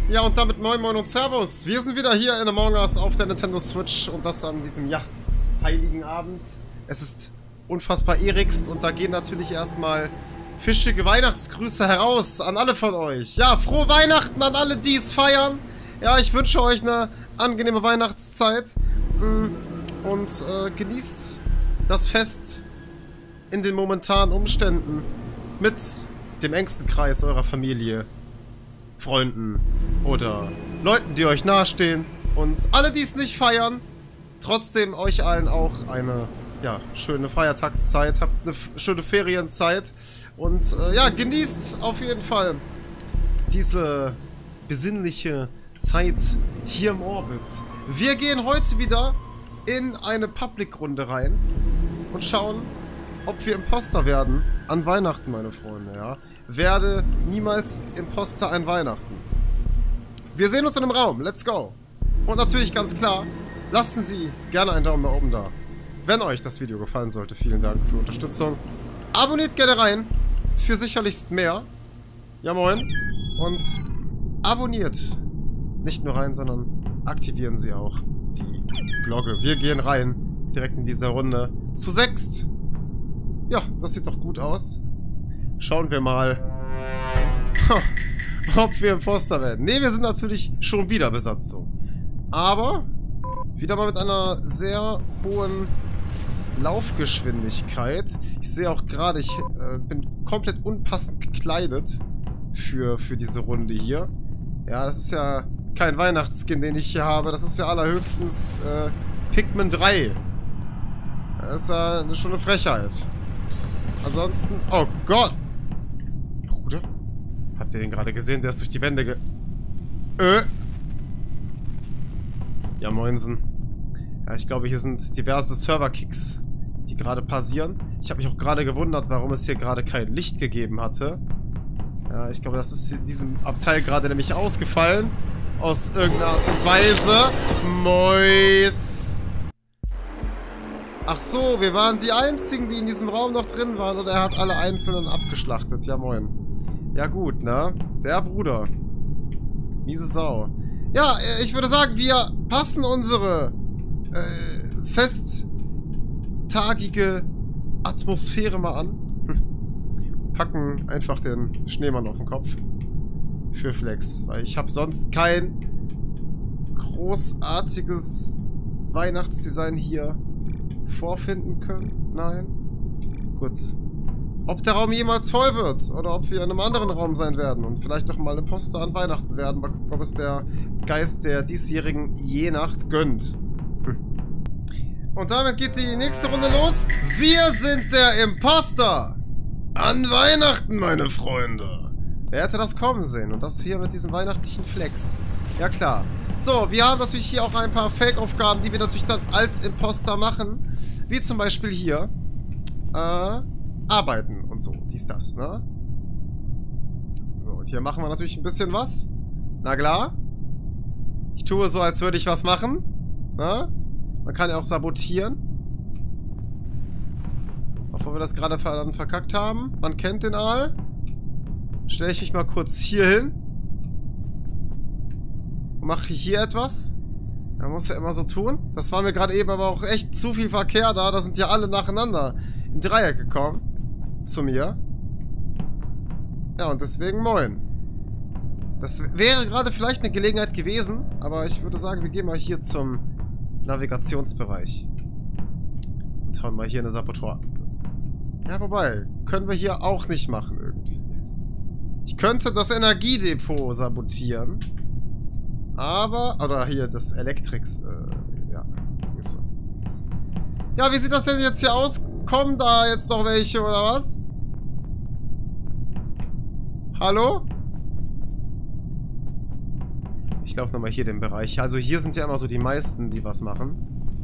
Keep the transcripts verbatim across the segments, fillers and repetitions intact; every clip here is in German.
Ja, und damit moin moin und servus. Wir sind wieder hier in Among Us auf der Nintendo Switch und das an diesem, ja, heiligen Abend. Es ist unfassbar erigst und da gehen natürlich erstmal fischige Weihnachtsgrüße heraus an alle von euch. Ja, frohe Weihnachten an alle, die es feiern. Ja, ich wünsche euch eine angenehme Weihnachtszeit und äh, genießt das Fest in den momentanen Umständen mit dem engsten Kreis eurer Familie, Freunden oder Leuten, die euch nahestehen. Und alle, die es nicht feiern, trotzdem euch allen auch eine, ja, schöne Feiertagszeit, habt eine schöne Ferienzeit und äh, ja, genießt auf jeden Fall diese besinnliche Zeit hier im Orbit. Wir gehen heute wieder in eine Public-Runde rein und schauen, ob wir Imposter werden an Weihnachten, meine Freunde, ja. Werde niemals Imposter an Weihnachten. Wir sehen uns in einem Raum. Let's go. Und natürlich ganz klar, lassen Sie gerne einen Daumen nach oben da. Wenn euch das Video gefallen sollte, vielen Dank für die Unterstützung. Abonniert gerne rein für sicherlichst mehr. Ja, moin. Und abonniert nicht nur rein, sondern aktivieren Sie auch die Glocke. Wir gehen rein, direkt in dieser Runde. Zu sechst. Ja, das sieht doch gut aus. Schauen wir mal, ob wir Imposter werden. Ne, wir sind natürlich schon wieder Besatzung. Aber wieder mal mit einer sehr hohen Laufgeschwindigkeit. Ich sehe auch gerade, ich äh, bin komplett unpassend gekleidet für, für diese Runde hier. Ja, das ist ja kein Weihnachtsskin, den ich hier habe. Das ist ja allerhöchstens äh, Pikmin drei. Das ist ja schon eine Frechheit. Ansonsten... Oh Gott! Bruder? Habt ihr den gerade gesehen? Der ist durch die Wände ge... Äh! Ja, moinsen. Ja, ich glaube, hier sind diverse Server-Kicks, die gerade passieren. Ich habe mich auch gerade gewundert, warum es hier gerade kein Licht gegeben hatte. Ja, ich glaube, das ist in diesem Abteil gerade nämlich ausgefallen. Aus irgendeiner Art und Weise. Mois! Ach so, wir waren die Einzigen, die in diesem Raum noch drin waren und er hat alle Einzelnen abgeschlachtet. Ja, moin. Ja gut, ne? Der Bruder. Miese Sau. Ja, ich würde sagen, wir passen unsere äh, festtagige Atmosphäre mal an. Und packen einfach den Schneemann auf den Kopf. Für Flex. Weil ich habe sonst kein großartiges Weihnachtsdesign hier vorfinden können? Nein? Gut. Ob der Raum jemals voll wird oder ob wir in einem anderen Raum sein werden und vielleicht doch mal Imposter an Weihnachten werden. Mal gucken, ob es der Geist der diesjährigen Je-Nacht gönnt. Hm. Und damit geht die nächste Runde los. Wir sind der Imposter an Weihnachten, meine Freunde. Wer hätte das kommen sehen? Und das hier mit diesem weihnachtlichen Flex. Ja klar. So, wir haben natürlich hier auch ein paar Fake-Aufgaben, die wir natürlich dann als Imposter machen. Wie zum Beispiel hier. Äh, arbeiten und so. Dies, das, ne? So, und hier machen wir natürlich ein bisschen was. Na klar. Ich tue so, als würde ich was machen. Ne? Man kann ja auch sabotieren. Obwohl wir das gerade dann verkackt haben. Man kennt den Aal. Stelle ich mich mal kurz hier hin. Mache hier etwas. Man muss ja immer so tun. Das war mir gerade eben aber auch echt zu viel Verkehr da. Da sind ja alle nacheinander im Dreieck gekommen. Zu mir. Ja, und deswegen moin. Das wäre gerade vielleicht eine Gelegenheit gewesen. Aber ich würde sagen, wir gehen mal hier zum Navigationsbereich. Und hauen mal hier eine Saboteur. Ja, wobei. Können wir hier auch nicht machen irgendwie. Ich könnte das Energiedepot sabotieren. Aber, oder hier, das Elektrix, äh, ja, Grüße. Ja, wie sieht das denn jetzt hier aus? Kommen da jetzt noch welche, oder was? Hallo? Ich laufe nochmal hier den Bereich. Also hier sind ja immer so die meisten, die was machen.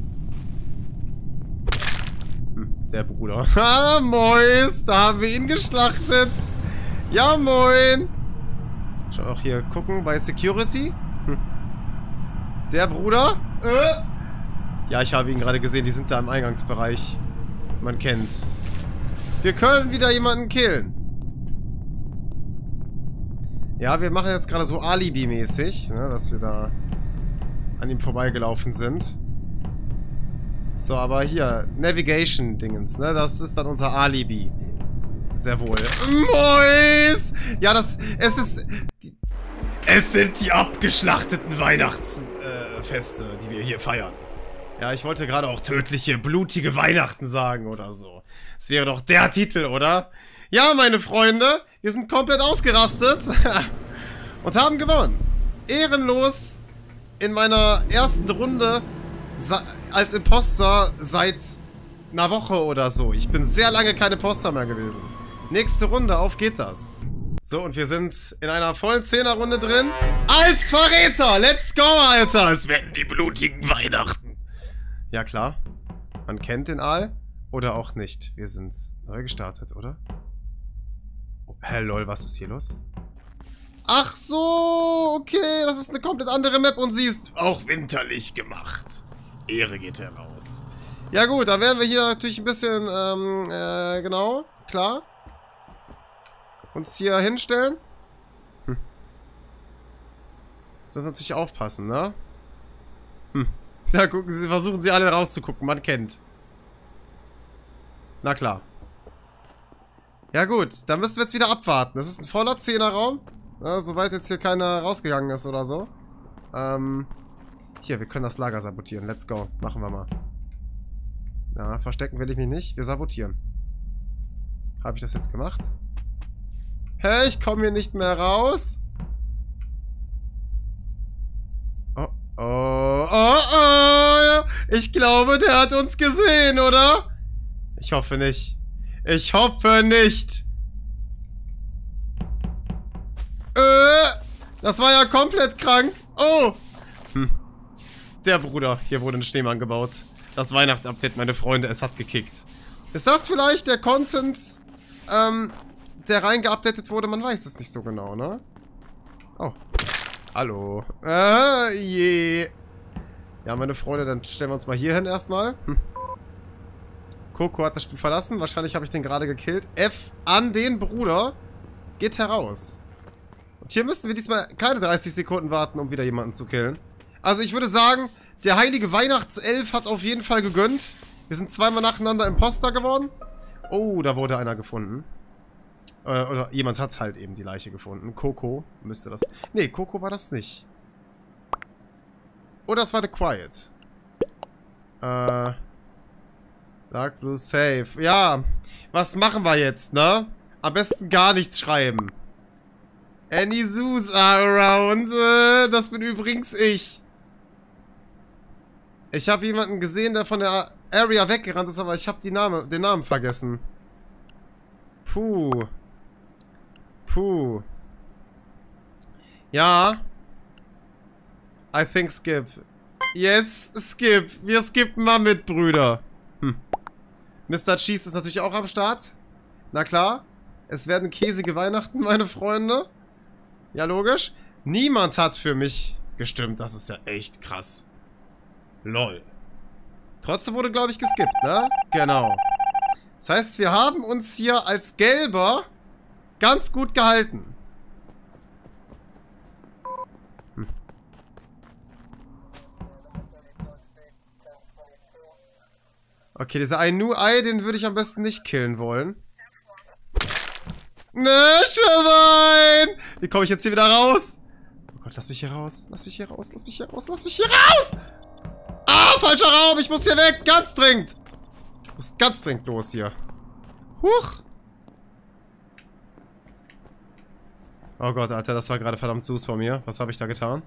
Hm, der Bruder. Ah, Mois, da haben wir ihn geschlachtet. Ja, moin. Schau auch hier gucken bei Security. Der Bruder? Äh? Ja, ich habe ihn gerade gesehen. Die sind da im Eingangsbereich. Man kennt's. Wir können wieder jemanden killen. Ja, wir machen jetzt gerade so Alibi-mäßig, ne, dass wir da an ihm vorbeigelaufen sind. So, aber hier, Navigation-Dingens, ne, das ist dann unser Alibi. Sehr wohl. Mois! Ja, das, es ist, die, es sind die abgeschlachteten Weihnachtsfeste, äh, die wir hier feiern. Ja, ich wollte gerade auch tödliche, blutige Weihnachten sagen oder so. Das wäre doch der Titel, oder? Ja, meine Freunde, wir sind komplett ausgerastet und haben gewonnen. Ehrenlos in meiner ersten Runde als Imposter seit einer Woche oder so. Ich bin sehr lange kein Imposter mehr gewesen. Nächste Runde, auf geht das. So, und wir sind in einer vollen Zehner-Runde drin. Als Verräter! Let's go, Alter! Es werden die blutigen Weihnachten. Ja, klar. Man kennt den Aal. Oder auch nicht. Wir sind neu gestartet, oder? Oh, hä, lol, was ist hier los? Ach so, okay. Das ist eine komplett andere Map und sie ist auch winterlich gemacht. Ehre geht heraus. Ja gut, dann werden wir hier natürlich ein bisschen, ähm, äh, genau, klar. Uns hier hinstellen. Hm. Das natürlich aufpassen, ne? Hm. Ja, gucken Sie, versuchen Sie alle rauszugucken, man kennt. Na klar. Ja gut, dann müssen wir jetzt wieder abwarten. Das ist ein voller Zehnerraum. Ja, soweit jetzt hier keiner rausgegangen ist oder so. Ähm, hier, wir können das Lager sabotieren. Let's go. Machen wir mal. Ja, verstecken will ich mich nicht. Wir sabotieren. Habe ich das jetzt gemacht? Hä, ich komme hier nicht mehr raus. Oh, oh, oh, oh. Ich glaube, der hat uns gesehen, oder? Ich hoffe nicht. Ich hoffe nicht. Äh, das war ja komplett krank. Oh. Hm. Der Bruder. Hier wurde ein Schneemann gebaut. Das Weihnachtsupdate, meine Freunde, es hat gekickt. Ist das vielleicht der Content, ähm, der reingeupdatet wurde? Man weiß es nicht so genau, ne? Oh. Hallo. Äh, je. Ja, meine Freunde, dann stellen wir uns mal hier hin erstmal. Hm. Coco hat das Spiel verlassen. Wahrscheinlich habe ich den gerade gekillt. F an den Bruder. Geht heraus. Und hier müssten wir diesmal keine dreißig Sekunden warten, um wieder jemanden zu killen. Also ich würde sagen, der heilige Weihnachtself hat auf jeden Fall gegönnt. Wir sind zweimal nacheinander Imposter geworden. Oh, da wurde einer gefunden. Äh, oder jemand hat halt eben die Leiche gefunden. Coco müsste das... Nee, Coco war das nicht. Oder es war The Quiet. Äh... Dark Blue Safe. Ja, was machen wir jetzt, ne? Am besten gar nichts schreiben. Any zoos are around. Äh, das bin übrigens ich. Ich habe jemanden gesehen, der von der Area weggerannt ist, aber ich habe die Name, den Namen vergessen. Puh. Puh. Ja. I think skip. Yes, skip. Wir skippen mal mit, Brüder. Hm. Mister Cheese ist natürlich auch am Start. Na klar. Es werden käsige Weihnachten, meine Freunde. Ja, logisch. Niemand hat für mich gestimmt. Das ist ja echt krass. Lol. Trotzdem wurde, glaube ich, geskippt, ne? Genau. Das heißt, wir haben uns hier als Gelber ganz gut gehalten. Hm. Okay, dieser Ainu-Ei, den würde ich am besten nicht killen wollen. Ne, Schwein! Wie komme ich jetzt hier wieder raus? Oh Gott, lass mich hier raus. Lass mich hier raus, lass mich hier raus, lass mich hier raus! Ah, falscher Raum! Ich muss hier weg! Ganz dringend! Ich muss ganz dringend los hier. Huch! Oh Gott, Alter, das war gerade verdammt süß von mir. Was habe ich da getan?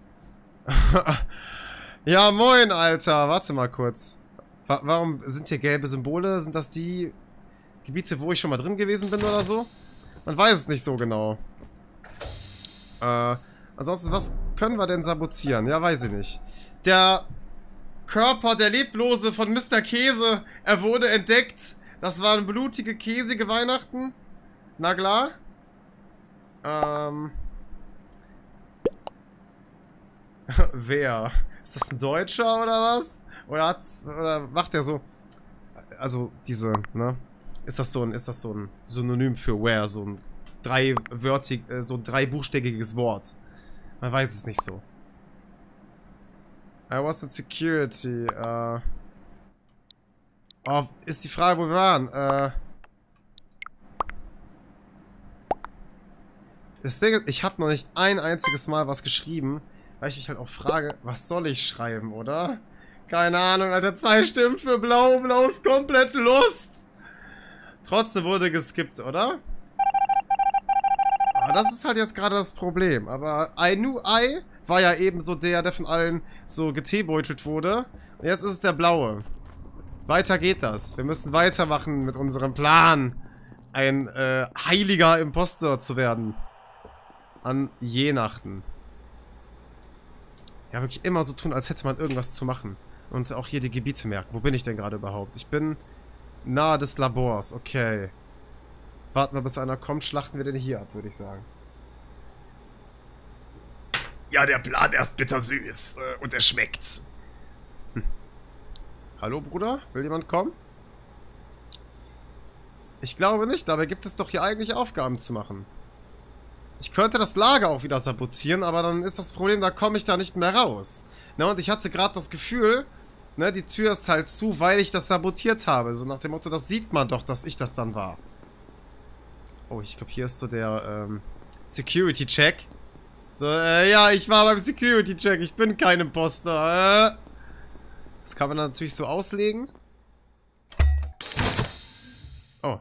Ja, moin, Alter. Warte mal kurz. Wa- warum sind hier gelbe Symbole? Sind das die Gebiete, wo ich schon mal drin gewesen bin oder so? Man weiß es nicht so genau. Äh, ansonsten, was können wir denn sabotieren? Ja, weiß ich nicht. Der Körper, der Leblose von Mister Käse, er wurde entdeckt. Das waren blutige, käsige Weihnachten. Na klar. Ähm. Wer? Ist das ein Deutscher oder was? Oder hat's, oder macht er so... Also, diese, ne? Ist das so ein, ist das so ein Synonym für where? So ein drei wörtig, äh, so ein dreibuchstäbiges Wort. Man weiß es nicht so. I was in security. Uh oh, ist die Frage, wo wir waren. Uh das Ding ist, ich habe noch nicht ein einziges Mal was geschrieben, weil ich mich halt auch frage, was soll ich schreiben, oder? Keine Ahnung, Alter. Zwei Stimmen für Blau. Blau ist komplett Lust. Trotzdem wurde geskippt, oder? Aber das ist halt jetzt gerade das Problem. Aber I knew I war ja eben so der, der von allen so geteebeutelt wurde. Und jetzt ist es der Blaue. Weiter geht das. Wir müssen weitermachen mit unserem Plan, ein äh, heiliger Imposter zu werden. An Jenachten. Ja, wirklich immer so tun, als hätte man irgendwas zu machen. Und auch hier die Gebiete merken. Wo bin ich denn gerade überhaupt? Ich bin nahe des Labors. Okay. Warten wir, bis einer kommt. Schlachten wir den hier ab, würde ich sagen. Ja, der Plan erst bittersüß. Äh, und er schmeckt. Hm. Hallo, Bruder? Will jemand kommen? Ich glaube nicht. Dabei gibt es doch hier eigentlich Aufgaben zu machen. Ich könnte das Lager auch wieder sabotieren, aber dann ist das Problem, da komme ich da nicht mehr raus. Ne, und ich hatte gerade das Gefühl, ne, die Tür ist halt zu, weil ich das sabotiert habe. So nach dem Motto, das sieht man doch, dass ich das dann war. Oh, ich glaube, hier ist so der ähm, Security-Check. So, äh, ja, ich war beim Security-Check. Ich bin kein Imposter. Äh. Das kann man natürlich so auslegen. Oh.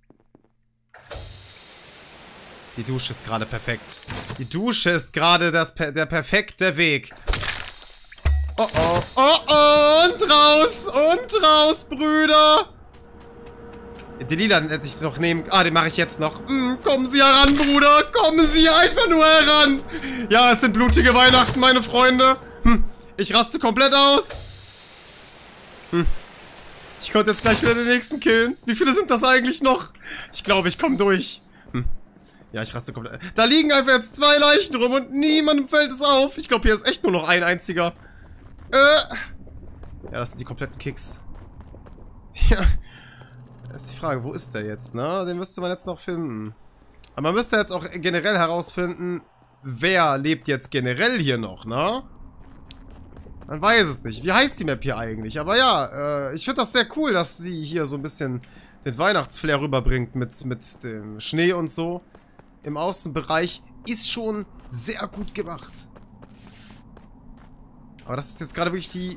Die Dusche ist gerade perfekt. Die Dusche ist gerade das per der perfekte Weg. Oh oh. Oh oh. Und raus. Und raus, Brüder. Den Lila hätte ich noch nehmen. Ah, den mache ich jetzt noch. Hm, kommen Sie heran, Bruder. Kommen Sie einfach nur heran. Ja, es sind blutige Weihnachten, meine Freunde. Hm, ich raste komplett aus. Hm. Ich konnte jetzt gleich wieder den nächsten killen. Wie viele sind das eigentlich noch? Ich glaube, ich komme durch. Hm. Ja, ich raste komplett. Da liegen einfach jetzt zwei Leichen rum und niemandem fällt es auf. Ich glaube, hier ist echt nur noch ein einziger. Äh. Ja, das sind die kompletten Kicks. Ja. Das ist die Frage, wo ist der jetzt, ne? Den müsste man jetzt noch finden. Aber man müsste jetzt auch generell herausfinden, wer lebt jetzt generell hier noch, ne? Man weiß es nicht. Wie heißt die Map hier eigentlich? Aber ja, äh, ich finde das sehr cool, dass sie hier so ein bisschen den Weihnachtsflair rüberbringt mit, mit dem Schnee und so. Im Außenbereich ist schon sehr gut gemacht. Aber das ist jetzt gerade wirklich die...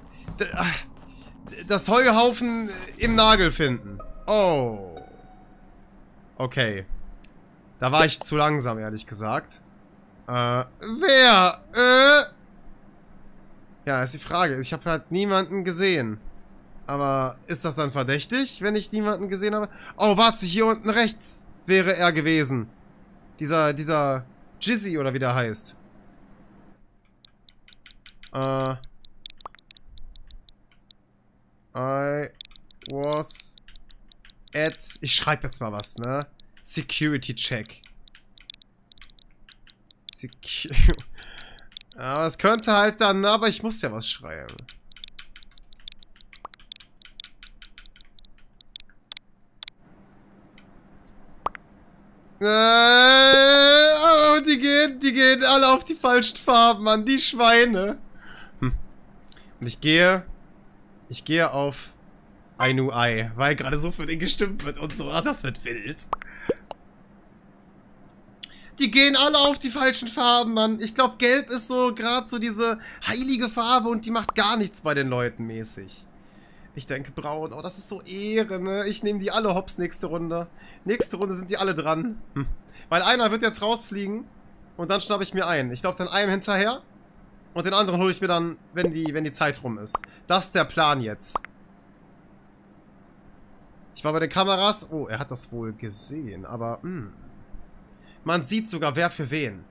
Das Heuhaufen im Nagel finden. Oh. Okay. Da war ich zu langsam, ehrlich gesagt. Äh, wer? Äh... Ja, ist die Frage. Ich habe halt niemanden gesehen. Aber ist das dann verdächtig, wenn ich niemanden gesehen habe? Oh, warte, hier unten rechts wäre er gewesen. Dieser, dieser Jizzy oder wie der heißt. Äh... I was at... Ich schreibe jetzt mal was, ne? Security Check. Secu... Aber es könnte halt dann... Aber ich muss ja was schreiben. Äh, oh, die gehen, die gehen alle auf die falschen Farben, Mann. Die Schweine. Hm. Und ich gehe... Ich gehe auf I knew I, weil gerade so für den gestimmt wird und so. Ach, das wird wild. Die gehen alle auf die falschen Farben, Mann. Ich glaube, Gelb ist so gerade so diese heilige Farbe und die macht gar nichts bei den Leuten mäßig. Ich denke Braun. Oh, das ist so Ehre, ne? Ich nehme die alle hops nächste Runde. Nächste Runde sind die alle dran. Hm. Weil einer wird jetzt rausfliegen und dann schnappe ich mir ein. Ich laufe dann einem hinterher. Und den anderen hole ich mir dann, wenn die, wenn die Zeit rum ist. Das ist der Plan jetzt. Ich war bei den Kameras. Oh, er hat das wohl gesehen. Aber, mh. Man sieht sogar, wer für wen.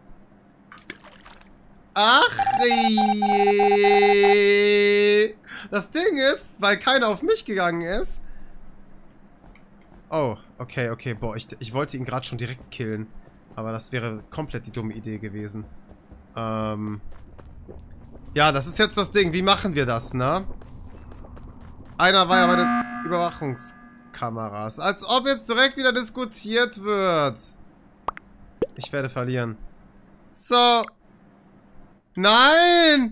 Ach, je. Das Ding ist, weil keiner auf mich gegangen ist. Oh, okay, okay. Boah, ich, ich wollte ihn gerade schon direkt killen. Aber das wäre komplett die dumme Idee gewesen. Ähm... Ja, das ist jetzt das Ding. Wie machen wir das, ne? Einer war ja bei den Überwachungskameras. Als ob jetzt direkt wieder diskutiert wird. Ich werde verlieren. So. Nein!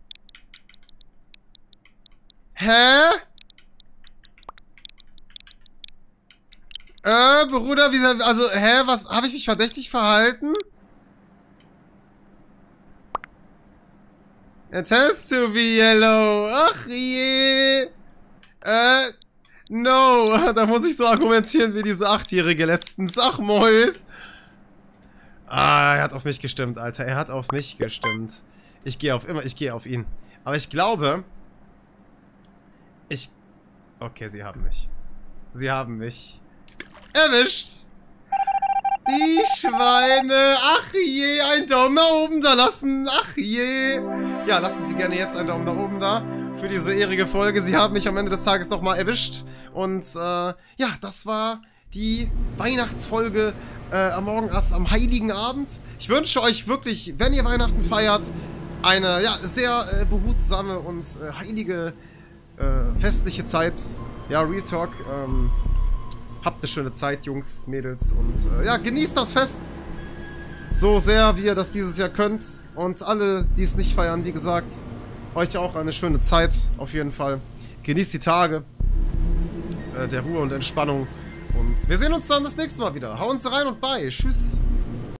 Hä? Äh, Bruder, wie... Also, hä? Was? Habe ich mich verdächtig verhalten? It has to be yellow. Ach je. Äh, no. Da muss ich so argumentieren wie diese Achtjährige letztens. Ach, Mäus. Ah, er hat auf mich gestimmt, Alter. Er hat auf mich gestimmt. Ich gehe auf immer, ich gehe auf ihn. Aber ich glaube... Ich... Okay, sie haben mich. Sie haben mich erwischt. Die Schweine. Ach je, ein Daumen nach oben da lassen. Ach je. Ja, lassen Sie gerne jetzt einen Daumen nach oben da für diese ehrenige Folge. Sie haben mich am Ende des Tages nochmal erwischt. Und äh, ja, das war die Weihnachtsfolge äh, Among Us am Heiligen Abend. Ich wünsche euch wirklich, wenn ihr Weihnachten feiert, eine ja, sehr äh, behutsame und äh, heilige äh, festliche Zeit. Ja, Real Talk. Ähm, habt eine schöne Zeit, Jungs, Mädels. Und äh, ja, genießt das Fest so sehr, wie ihr das dieses Jahr könnt. Und alle, die es nicht feiern, wie gesagt, euch auch eine schöne Zeit, auf jeden Fall. Genießt die Tage äh, der Ruhe und Entspannung. Und wir sehen uns dann das nächste Mal wieder. Hauen Sie rein und bye. Tschüss.